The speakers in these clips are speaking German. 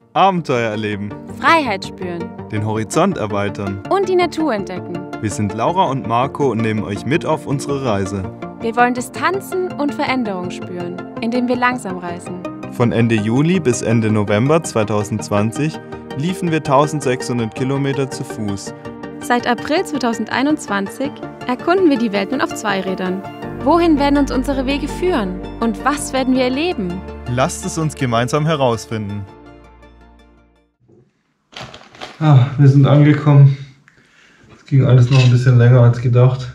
Abenteuer erleben, Freiheit spüren den Horizont erweitern. und die Natur entdecken. Wir sind Laura und Marco und nehmen euch mit auf unsere Reise. Wir wollen Distanzen und Veränderung spüren, indem wir langsam reisen. Von Ende Juli bis Ende November 2020 liefen wir 1600 Kilometer zu Fuß. Seit April 2021 erkunden wir die Welt nun auf Zweirädern. Wohin werden uns unsere Wege führen? Und was werden wir erleben? Lasst es uns gemeinsam herausfinden. Wir sind angekommen. Es ging alles noch ein bisschen länger als gedacht.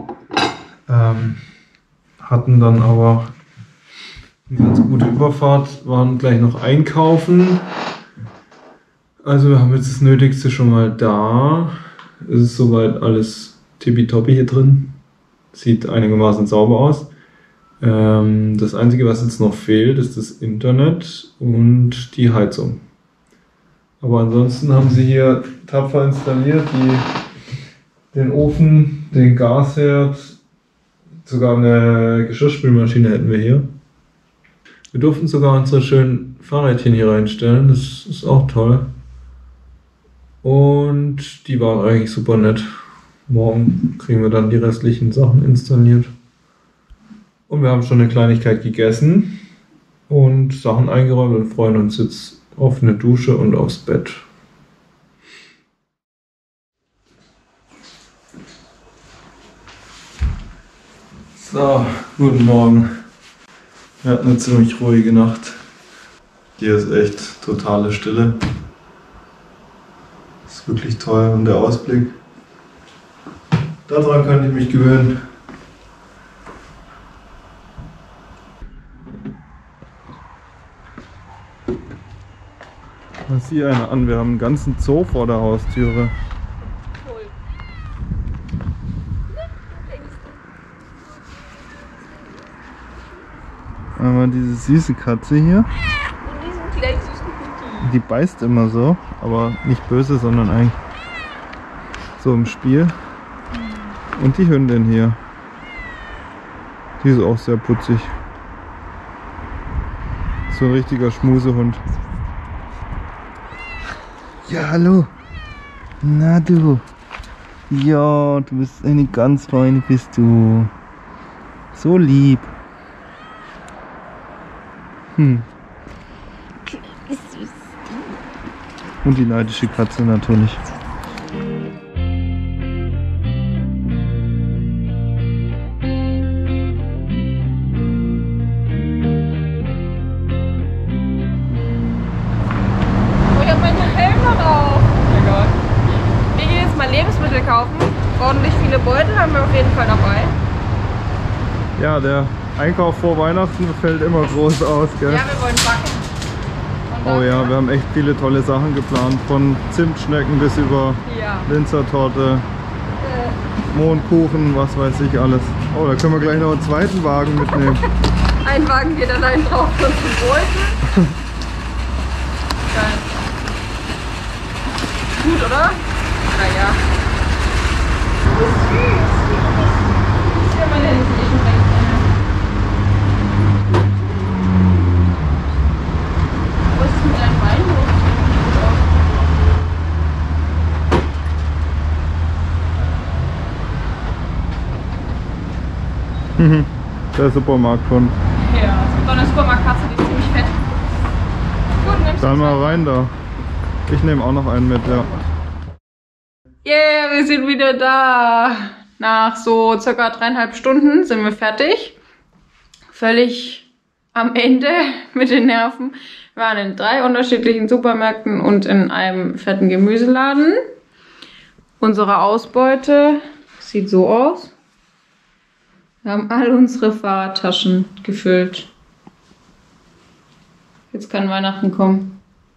Hatten dann aber eine ganz gute Überfahrt, waren gleich noch einkaufen. Also wir haben jetzt das Nötigste schon mal da. Es ist soweit alles tippitoppi hier drin. Sieht einigermaßen sauber aus. Das Einzige, was jetzt noch fehlt, ist das Internet und die Heizung. Aber ansonsten haben sie hier tapfer installiert, den Ofen, den Gasherd, sogar eine Geschirrspülmaschine hätten wir hier. Wir durften sogar unsere schönen Fahrrädchen hier reinstellen, das ist auch toll. Und die waren eigentlich super nett. Morgen kriegen wir dann die restlichen Sachen installiert. Und wir haben schon eine Kleinigkeit gegessen und Sachen eingeräumt und freuen uns jetzt auf eine Dusche und aufs Bett. So, guten Morgen. Wir hatten eine ziemlich ruhige Nacht. Hier ist echt totale Stille. Ist wirklich toll und der Ausblick. Daran kann ich mich gewöhnen. Sieh einer an, wir haben einen ganzen Zoo vor der Haustüre. Einmal diese süße Katze hier. Und diesen kleinen süßen Kutti. Die beißt immer so, aber nicht böse, sondern eigentlich so im Spiel. Und die Hündin hier. Die ist auch sehr putzig. So ein richtiger Schmusehund. Ja, hallo. Na du. Ja, du bist eine ganz feine, bist du. So lieb. Und die neidische Katze natürlich. Lebensmittel kaufen. Ordentlich viele Beutel haben wir auf jeden Fall dabei. Ja, der Einkauf vor Weihnachten fällt immer groß aus, gell? Ja, wir wollen backen. Oh ja, wir haben echt viele tolle Sachen geplant. Von Zimtschnecken bis über Linzertorte, Mohnkuchen, was weiß ich alles. Oh, da können wir gleich noch einen zweiten Wagen mitnehmen. Ein Wagen geht allein drauf und zum Beutel. Geil. Gut, oder? Naja. Das ist süß. Das ist ja meine Hilfe. Was ist mit deinem Bein los? Der Supermarkthund. Ja, es gibt auch eine Supermarktkatze, die ist ziemlich fett. Gut, nimmst du Dann mal rein da. Ich nehme auch noch einen mit, ja. Yeah, wir sind wieder da. Nach so circa 3,5 Stunden sind wir fertig. Völlig am Ende mit den Nerven. Wir waren in 3 unterschiedlichen Supermärkten und in einem fetten Gemüseladen. Unsere Ausbeute sieht so aus. Wir haben all unsere Fahrradtaschen gefüllt. Jetzt kann Weihnachten kommen.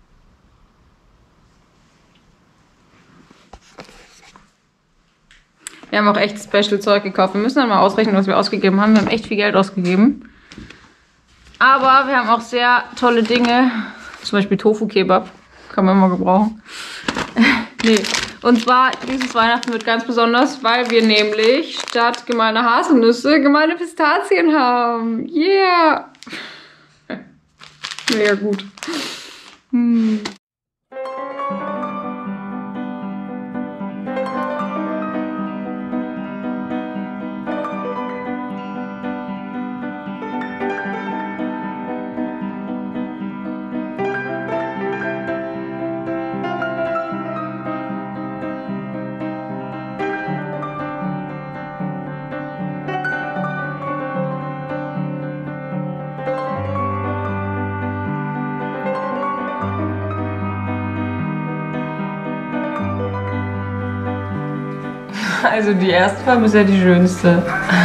Wir haben auch echt Special Zeug gekauft. Wir müssen dann mal ausrechnen, was wir ausgegeben haben. Wir haben echt viel Geld ausgegeben. Aber wir haben auch sehr tolle Dinge. Zum Beispiel Tofu-Kebab. Kann man immer gebrauchen. Nee. Und zwar, dieses Weihnachten wird ganz besonders, weil wir nämlich statt gemeiner Haselnüsse gemeine Pistazien haben. Yeah! Mega gut. Also die erste war bisher die schönste.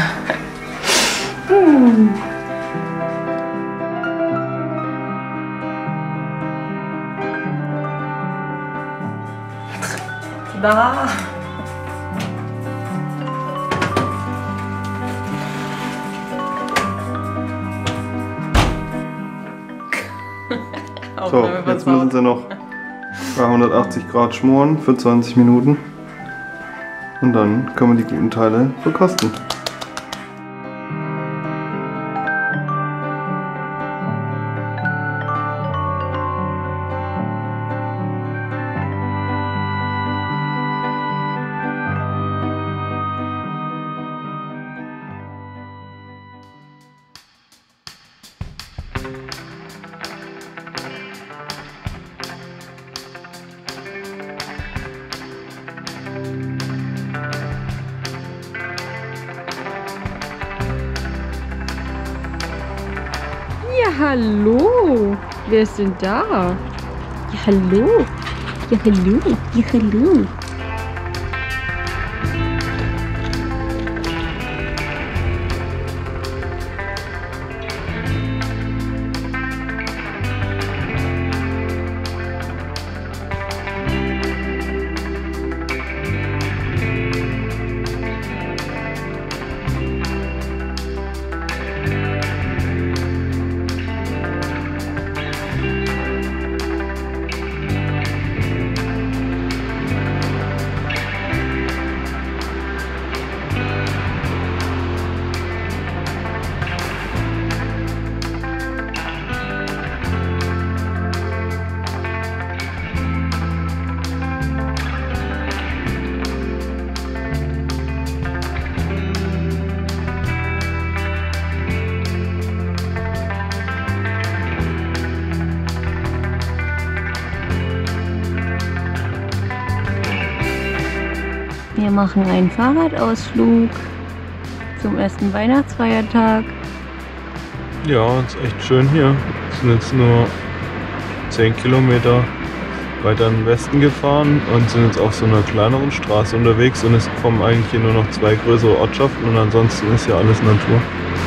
Da. So, jetzt müssen sie noch bei 180 Grad schmoren für 20 Minuten. Und dann können wir die guten Teile verkosten. Ja, hallo. Wer ist denn da? Ja, hallo. Ja, hallo. Ja, hallo. Wir machen einen Fahrradausflug zum ersten Weihnachtsfeiertag. Ja, ist echt schön hier. Wir sind jetzt nur 10 Kilometer weiter in den Westen gefahren und sind jetzt auf so einer kleineren Straße unterwegs und es kommen eigentlich hier nur noch 2 größere Ortschaften und ansonsten ist ja alles Natur.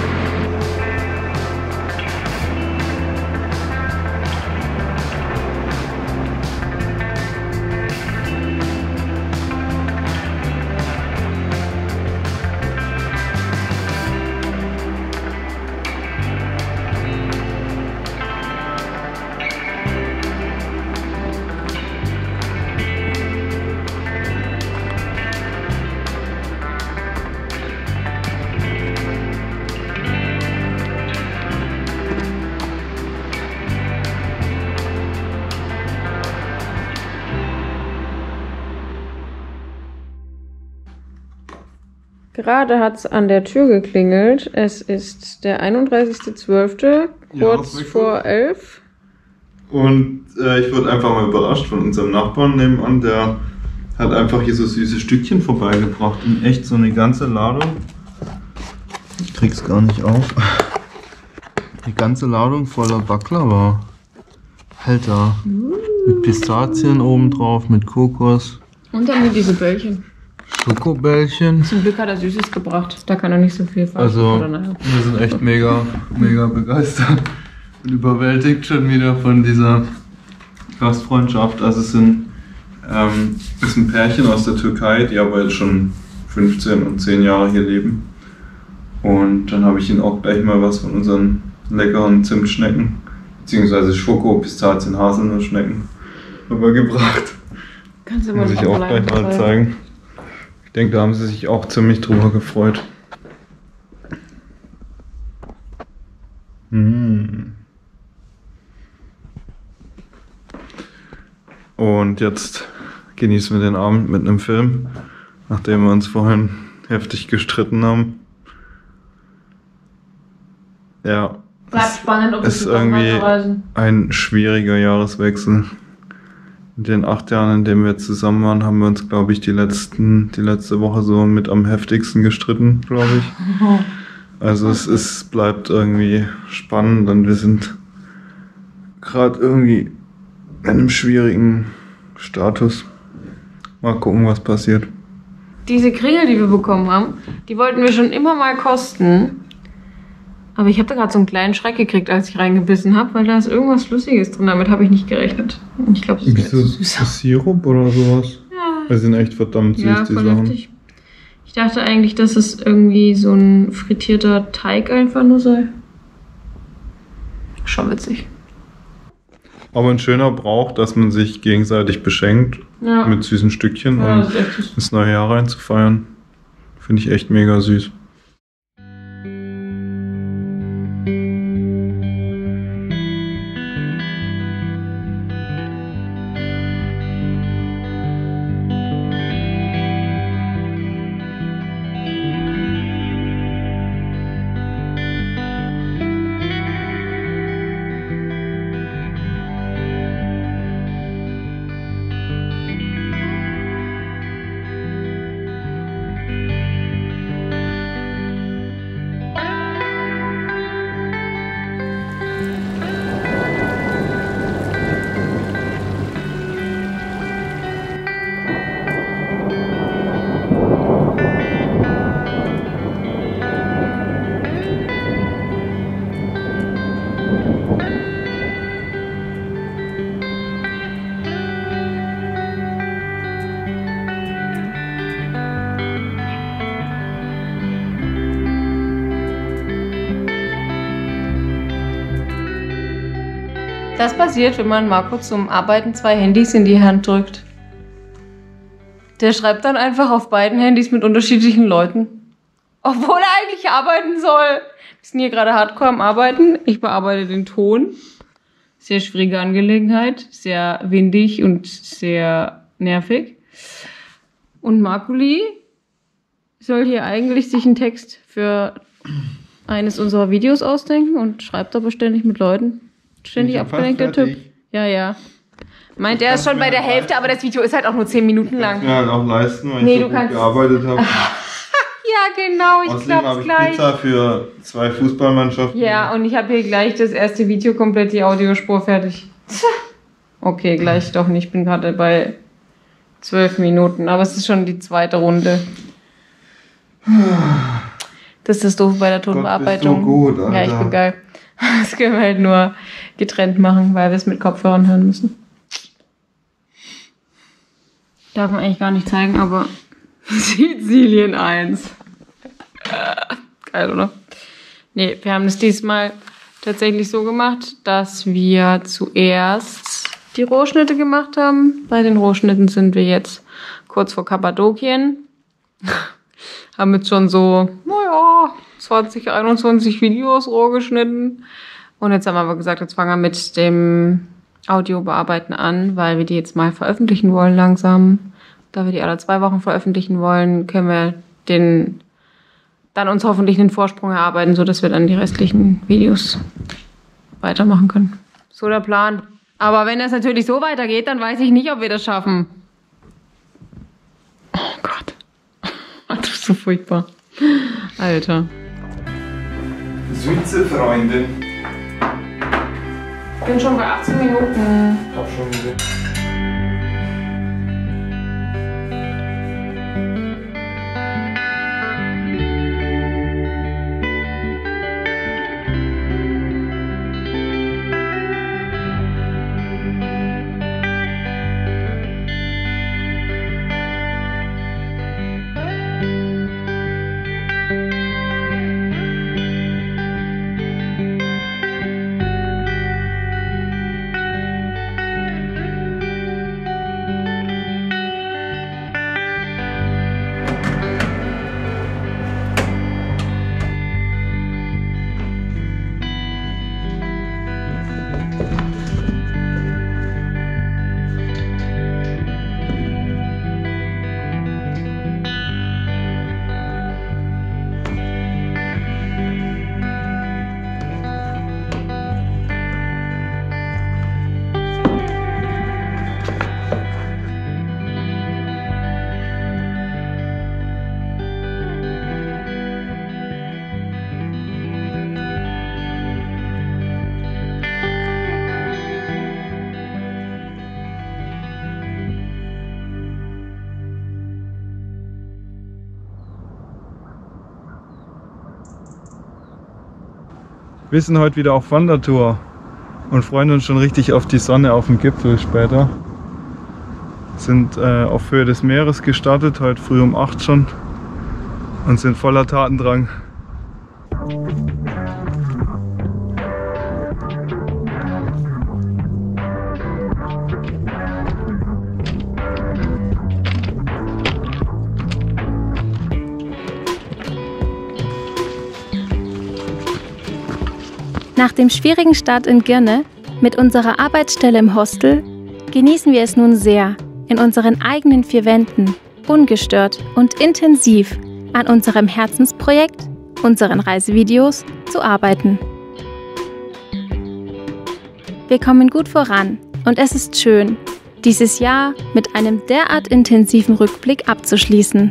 Gerade hat es an der Tür geklingelt. Es ist der 31.12., kurz vor 11. Und ich wurde einfach mal überrascht von unserem Nachbarn nebenan, der hat einfach hier so süße Stückchen vorbeigebracht. Und echt so eine ganze Ladung. Ich krieg's gar nicht auf. Eine ganze Ladung voller Baklava. Alter. Mit Pistazien obendrauf, mit Kokos. Und dann diese Bällchen. Schokobällchen. Zum Glück hat er Süßes gebracht. Da kann er nicht so viel falsch Also, machen. wir sind echt mega begeistert und überwältigt schon wieder von dieser Gastfreundschaft. Also es ist ein Pärchen aus der Türkei, die aber jetzt schon 15 und 10 Jahre hier leben. Und dann habe ich ihnen auch gleich mal was von unseren leckeren Zimtschnecken, beziehungsweise Schoko, Pistazien, Haselnussschnecken gebracht. Kannst du Muss ich auch gleich mal zeigen. Ich denke, da haben sie sich auch ziemlich drüber gefreut. Und jetzt genießen wir den Abend mit einem Film, nachdem wir uns vorhin heftig gestritten haben. Ja, Bleibt spannend, ob es ist irgendwie ein schwieriger Jahreswechsel. In den 8 Jahren, in denen wir zusammen waren, haben wir uns, glaube ich, die letzte Woche so mit am heftigsten gestritten, glaube ich. Also es bleibt irgendwie spannend und wir sind gerade irgendwie in einem schwierigen Status. Mal gucken, was passiert. diese Kringel, die wir bekommen haben, die wollten wir schon immer mal kosten. Aber ich habe da gerade so einen kleinen Schreck gekriegt, als ich reingebissen habe, weil da ist irgendwas Lustiges drin. Damit habe ich nicht gerechnet. Und ich glaube, das ist Wieso Sirup oder sowas? Ja. Die sind echt verdammt süß, die voll Sachen. heftig. Ich dachte eigentlich, dass es irgendwie so ein frittierter Teig einfach nur sei. Schon witzig. Aber ein schöner Brauch, dass man sich gegenseitig beschenkt Ja. mit süßen Stückchen Ja, und das ist echt süß. ins neue Jahr reinzufeiern. Finde ich echt mega süß. Das passiert, wenn man Marco zum Arbeiten 2 Handys in die Hand drückt. Der schreibt dann einfach auf beiden Handys mit unterschiedlichen Leuten. Obwohl er eigentlich arbeiten soll. Wir sind hier gerade hardcore am Arbeiten. Ich bearbeite den Ton. Sehr schwierige Angelegenheit. Sehr windig und sehr nervig. Und Marcoli soll hier eigentlich sich einen Text für eines unserer Videos ausdenken und schreibt aber ständig mit Leuten. Ständig abgelenkt, der Typ. Ja. Meint, er ist schon bei der Hälfte, aber das Video ist halt auch nur 10 Minuten lang. Ja, halt auch leisten, weil Nee, ich so du gut kannst- gearbeitet habe. Ja, genau, ich Außerdem habe glaub's ich gleich. Pizza für 2 Fußballmannschaften. Ja, und ich habe hier gleich das erste Video komplett die Audiospur fertig. Okay, gleich doch nicht. Ich bin gerade bei 12 Minuten, aber es ist schon die zweite Runde. Das ist das Doofe bei der Tonbearbeitung. bist du gut, Alter. Ja, ich bin geil. Das können wir halt nur getrennt machen, weil wir es mit Kopfhörern hören müssen. Darf man eigentlich gar nicht zeigen, aber Sizilien 1. Geil, oder? Nee, wir haben es diesmal tatsächlich so gemacht, dass wir zuerst die Rohschnitte gemacht haben. Bei den Rohschnitten sind wir jetzt kurz vor Kappadokien. Haben jetzt schon so, 20, 21 Videos roh geschnitten. Und jetzt haben wir aber gesagt, jetzt fangen wir mit dem Audiobearbeiten an, weil wir die jetzt mal veröffentlichen wollen langsam. Da wir die alle 2 Wochen veröffentlichen wollen, können wir dann uns hoffentlich einen Vorsprung erarbeiten, sodass wir dann die restlichen Videos weitermachen können. So der Plan. Aber wenn das natürlich so weitergeht, dann weiß ich nicht, ob wir das schaffen. Oh Gott. Das ist so furchtbar. Alter. Süße Freundin. Ich bin schon bei 18 Minuten. Ich hab schon gesehen. Wir sind heute wieder auf Wandertour und freuen uns schon richtig auf die Sonne auf dem Gipfel später. Sind auf Höhe des Meeres gestartet, heute früh um 8 schon und sind voller Tatendrang. Nach dem schwierigen Start in Girne mit unserer Arbeitsstelle im Hostel genießen wir es nun sehr, in unseren eigenen 4 Wänden, ungestört und intensiv an unserem Herzensprojekt, unseren Reisevideos, zu arbeiten. Wir kommen gut voran und es ist schön, dieses Jahr mit einem derart intensiven Rückblick abzuschließen.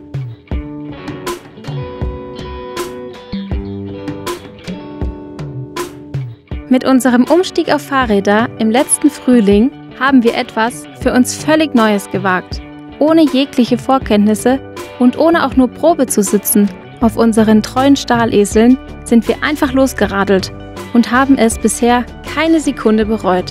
Mit unserem Umstieg auf Fahrräder im letzten Frühling haben wir etwas für uns völlig Neues gewagt. Ohne jegliche Vorkenntnisse und ohne auch nur Probe zu sitzen, auf unseren treuen Stahleseln sind wir einfach losgeradelt und haben es bisher keine Sekunde bereut.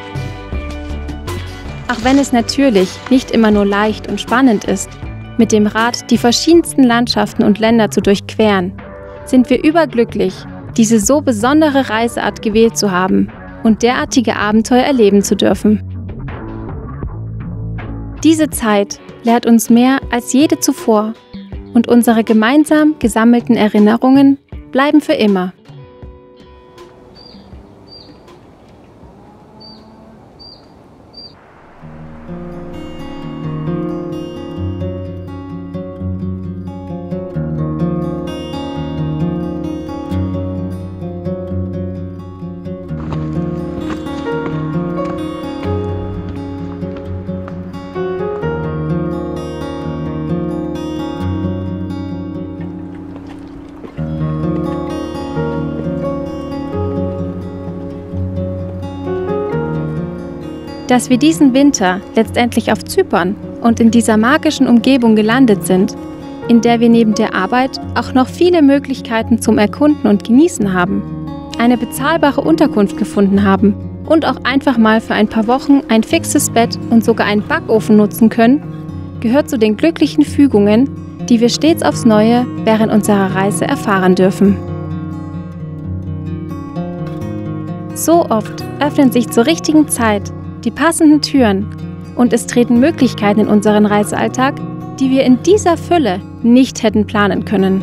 Auch wenn es natürlich nicht immer nur leicht und spannend ist, mit dem Rad die verschiedensten Landschaften und Länder zu durchqueren, sind wir überglücklich, diese so besondere Reiseart gewählt zu haben und derartige Abenteuer erleben zu dürfen. Diese Zeit lehrt uns mehr als jede zuvor und unsere gemeinsam gesammelten Erinnerungen bleiben für immer. Dass wir diesen Winter letztendlich auf Zypern und in dieser magischen Umgebung gelandet sind, in der wir neben der Arbeit auch noch viele Möglichkeiten zum Erkunden und Genießen haben, eine bezahlbare Unterkunft gefunden haben und auch einfach mal für ein paar Wochen ein fixes Bett und sogar einen Backofen nutzen können, gehört zu den glücklichen Fügungen, die wir stets aufs Neue während unserer Reise erfahren dürfen. So oft öffnen sich zur richtigen Zeit die passenden Türen und es treten Möglichkeiten in unseren Reisealltag, die wir in dieser Fülle nicht hätten planen können.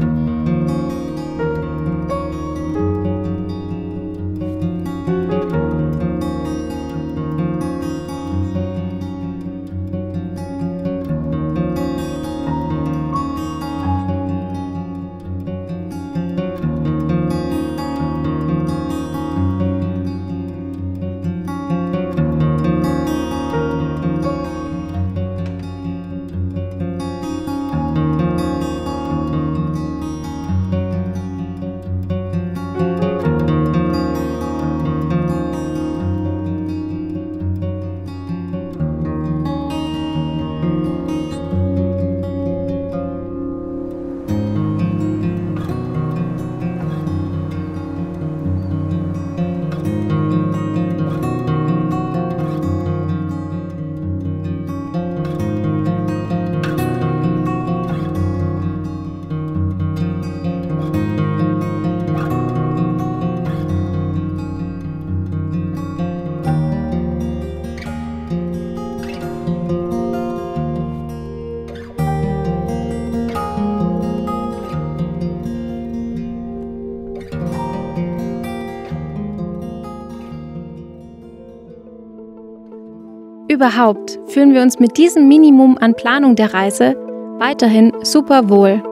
Überhaupt fühlen wir uns mit diesem Minimum an Planung der Reise weiterhin super wohl.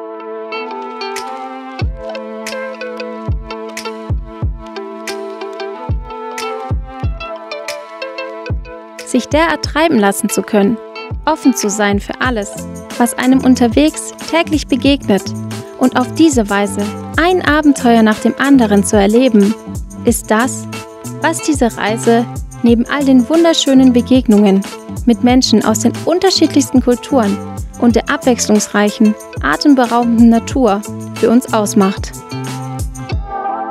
Sich derart treiben lassen zu können, offen zu sein für alles, was einem unterwegs täglich begegnet und auf diese Weise ein Abenteuer nach dem anderen zu erleben, ist das, was diese Reise neben all den wunderschönen Begegnungen mit Menschen aus den unterschiedlichsten Kulturen und der abwechslungsreichen, atemberaubenden Natur für uns ausmacht.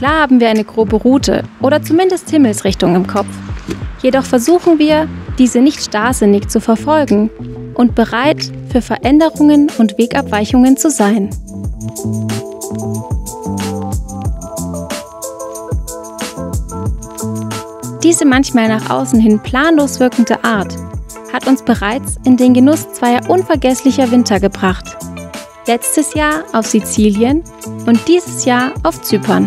Klar haben wir eine grobe Route oder zumindest Himmelsrichtung im Kopf. Jedoch versuchen wir, diese nicht starrsinnig zu verfolgen und bereit für Veränderungen und Wegabweichungen zu sein. Diese manchmal nach außen hin planlos wirkende Art hat uns bereits in den Genuss zweier unvergesslicher Winter gebracht. Letztes Jahr auf Sizilien und dieses Jahr auf Zypern.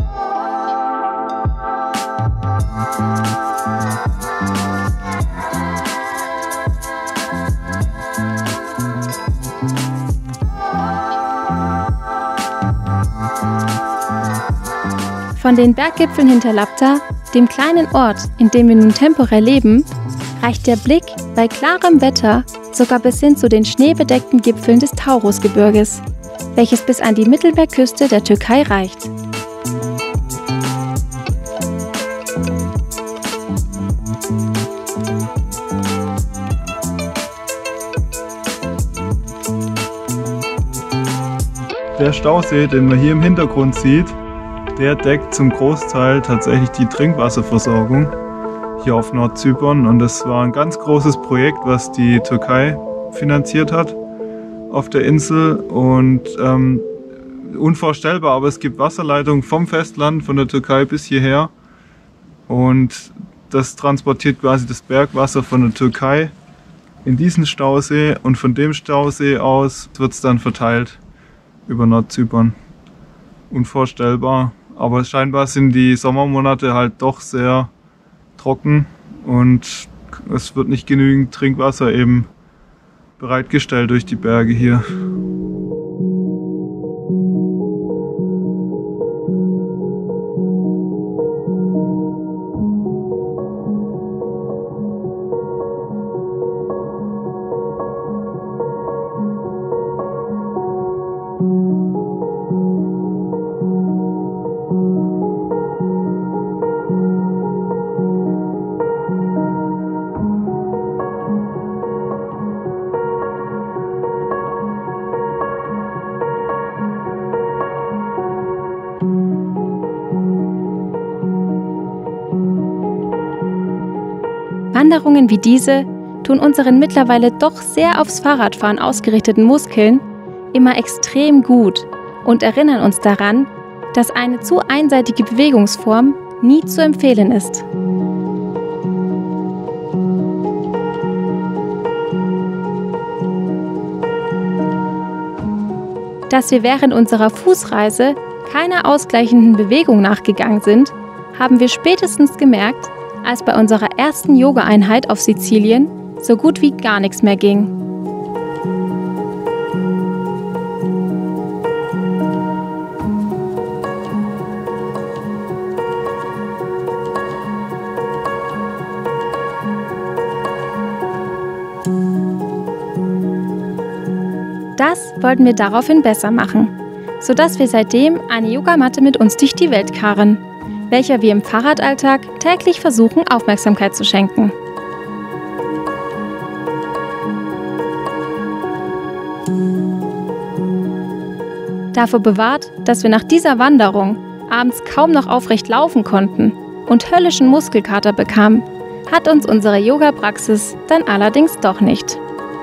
Von den Berggipfeln hinter Labta, dem kleinen Ort, in dem wir nun temporär leben, reicht der Blick bei klarem Wetter sogar bis hin zu den schneebedeckten Gipfeln des Taurusgebirges, welches bis an die Mittelmeerküste der Türkei reicht. Der Stausee, den man hier im Hintergrund sieht, der deckt zum Großteil tatsächlich die Trinkwasserversorgung hier auf Nordzypern. Und das war ein ganz großes Projekt, was die Türkei finanziert hat auf der Insel. Und unvorstellbar, aber es gibt Wasserleitungen vom Festland, von der Türkei bis hierher. Und das transportiert quasi das Bergwasser von der Türkei in diesen Stausee. Und von dem Stausee aus wird es dann verteilt über Nordzypern. Unvorstellbar. Aber scheinbar sind die Sommermonate halt doch sehr trocken und es wird nicht genügend Trinkwasser eben bereitgestellt durch die Berge hier. Wanderungen wie diese tun unseren mittlerweile doch sehr aufs Fahrradfahren ausgerichteten Muskeln immer extrem gut und erinnern uns daran, dass eine zu einseitige Bewegungsform nie zu empfehlen ist. Dass wir während unserer Fußreise keiner ausgleichenden Bewegung nachgegangen sind, haben wir spätestens gemerkt, als bei unserer ersten Yoga-Einheit auf Sizilien so gut wie gar nichts mehr ging. Das wollten wir daraufhin besser machen, sodass wir seitdem eine Yogamatte mit uns durch die Welt karren, welcher wir im Fahrradalltag täglich versuchen, Aufmerksamkeit zu schenken. Davor bewahrt, dass wir nach dieser Wanderung abends kaum noch aufrecht laufen konnten und höllischen Muskelkater bekamen, hat uns unsere Yoga-Praxis dann allerdings doch nicht.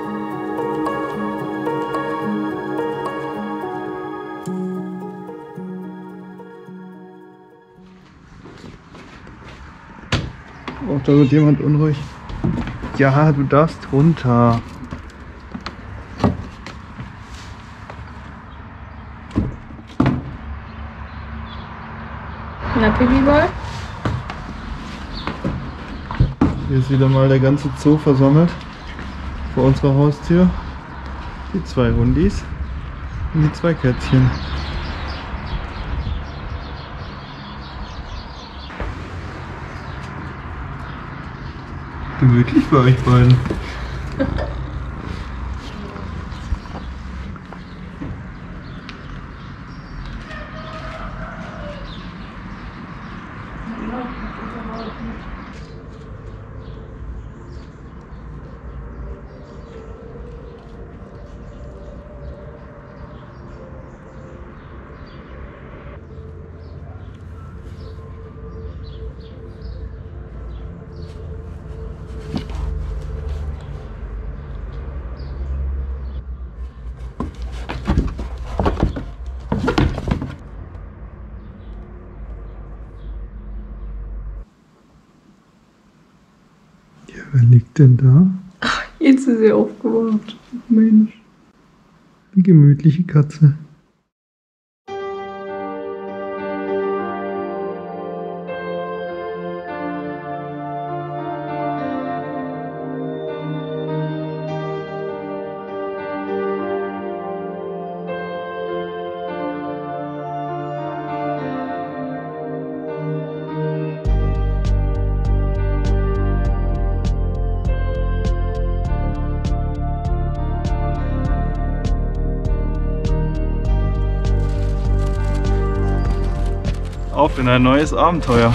Oh, da wird jemand unruhig. Ja, du darfst runter. Na, Pipi-Boy? Hier ist wieder mal der ganze Zoo versammelt vor unserer Haustür. Die 2 Hundis und die 2 Kätzchen. Gemütlich bei euch beiden. Wer liegt denn da? Jetzt ist sie aufgewacht. Mensch. Eine gemütliche Katze. Auf in ein neues Abenteuer.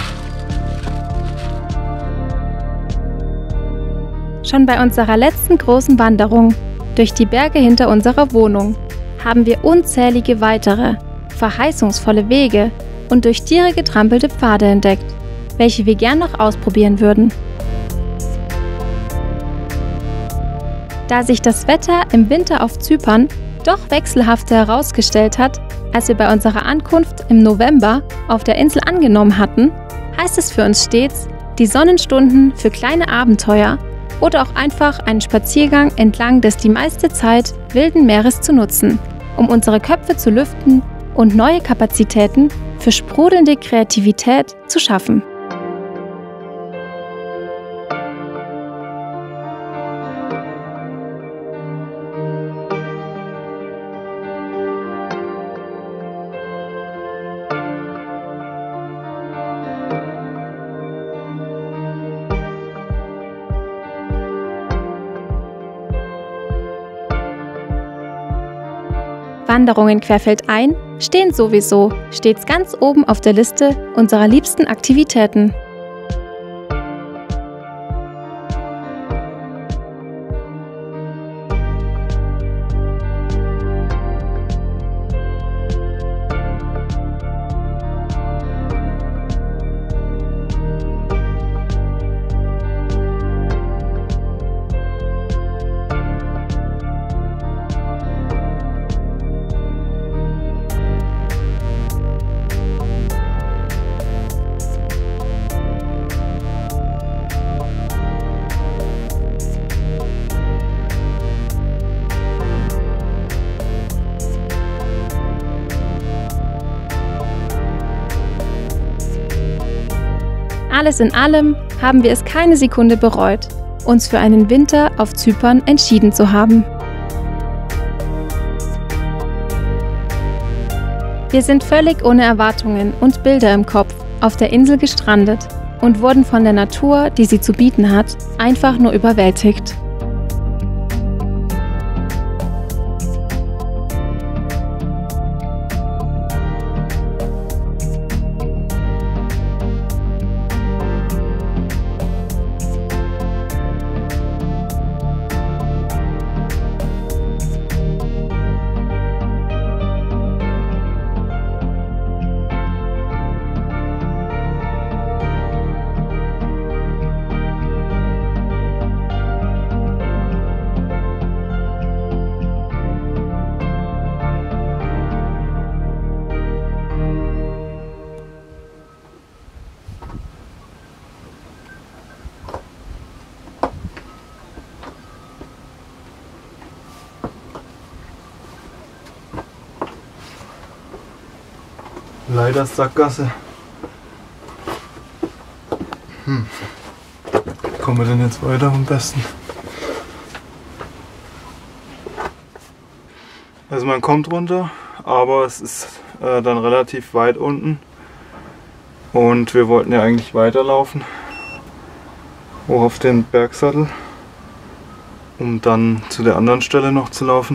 Schon bei unserer letzten großen Wanderung durch die Berge hinter unserer Wohnung haben wir unzählige weitere, verheißungsvolle Wege und durch Tiere getrampelte Pfade entdeckt, welche wir gern noch ausprobieren würden. Da sich das Wetter im Winter auf Zypern doch wechselhafter herausgestellt hat, als wir bei unserer Ankunft im November auf der Insel angenommen hatten, heißt es für uns stets, die Sonnenstunden für kleine Abenteuer oder auch einfach einen Spaziergang entlang des die meiste Zeit wilden Meeres zu nutzen, um unsere Köpfe zu lüften und neue Kapazitäten für sprudelnde Kreativität zu schaffen. Wanderungen querfeldein stehen sowieso stets ganz oben auf der Liste unserer liebsten Aktivitäten. Alles in allem haben wir es keine Sekunde bereut, uns für einen Winter auf Zypern entschieden zu haben. Wir sind völlig ohne Erwartungen und Bilder im Kopf auf der Insel gestrandet und wurden von der Natur, die sie zu bieten hat, einfach nur überwältigt. Leider Sackgasse. Kommen wir denn jetzt weiter am besten? Also man kommt runter, aber es ist dann relativ weit unten. Und wir wollten ja eigentlich weiterlaufen. Hoch auf den Bergsattel, um dann zu der anderen Stelle noch zu laufen.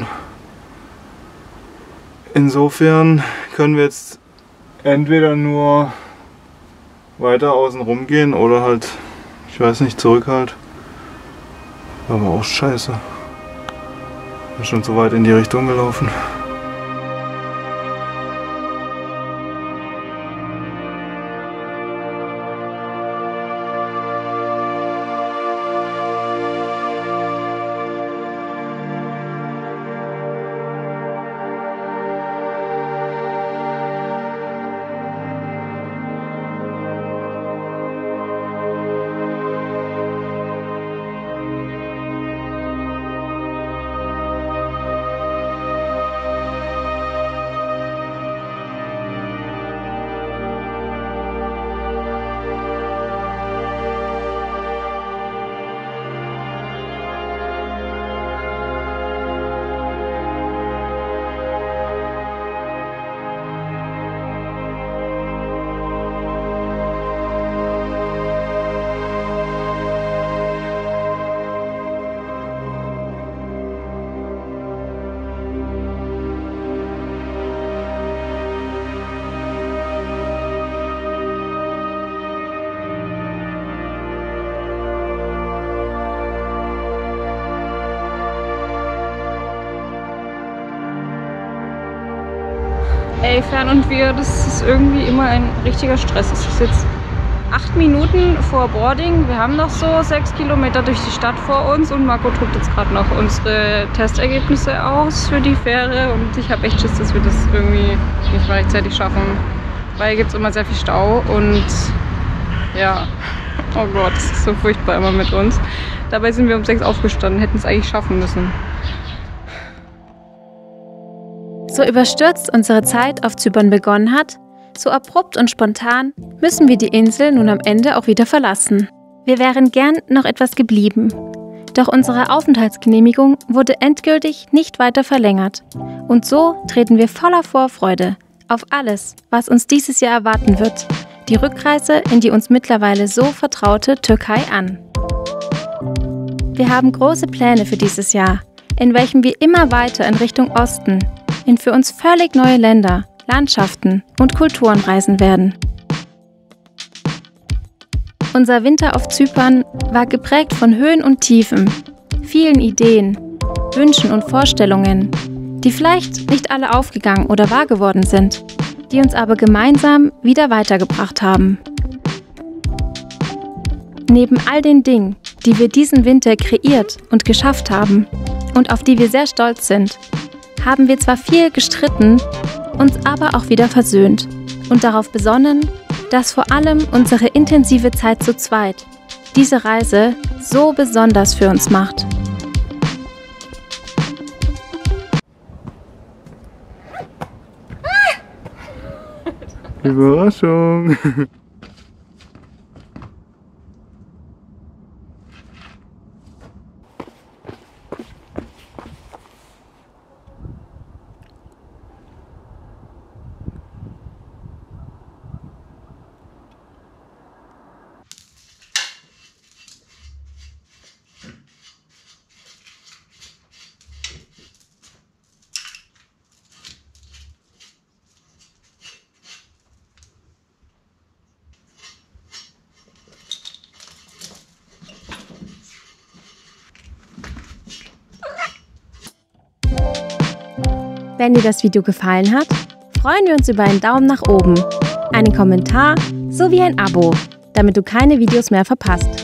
Insofern können wir jetzt entweder nur weiter außen rum gehen oder halt, ich weiß nicht, zurück halt. Aber auch scheiße. Bin schon so weit in die Richtung gelaufen. Fern und wir, das ist irgendwie immer ein richtiger Stress. Es ist jetzt 8 Minuten vor Boarding. Wir haben noch so 6 Kilometer durch die Stadt vor uns und Marco druckt jetzt gerade noch unsere Testergebnisse aus für die Fähre und ich habe echt Schiss, dass wir das irgendwie nicht rechtzeitig schaffen, weil hier gibt es immer sehr viel Stau und ja, oh Gott, das ist so furchtbar immer mit uns. Dabei sind wir um 6 aufgestanden, hätten es eigentlich schaffen müssen. So überstürzt unsere Zeit auf Zypern begonnen hat, so abrupt und spontan müssen wir die Insel nun am Ende auch wieder verlassen. Wir wären gern noch etwas geblieben. Doch unsere Aufenthaltsgenehmigung wurde endgültig nicht weiter verlängert. Und so treten wir voller Vorfreude auf alles, was uns dieses Jahr erwarten wird, die Rückreise in die uns mittlerweile so vertraute Türkei an. Wir haben große Pläne für dieses Jahr, in welchem wir immer weiter in Richtung Osten, in für uns völlig neue Länder, Landschaften und Kulturen reisen werden. Unser Winter auf Zypern war geprägt von Höhen und Tiefen, vielen Ideen, Wünschen und Vorstellungen, die vielleicht nicht alle aufgegangen oder wahr geworden sind, die uns aber gemeinsam wieder weitergebracht haben. Neben all den Dingen, die wir diesen Winter kreiert und geschafft haben und auf die wir sehr stolz sind, haben wir zwar viel gestritten, uns aber auch wieder versöhnt und darauf besonnen, dass vor allem unsere intensive Zeit zu zweit diese Reise so besonders für uns macht. Überraschung! Wenn dir das Video gefallen hat, freuen wir uns über einen Daumen nach oben, einen Kommentar sowie ein Abo, damit du keine Videos mehr verpasst.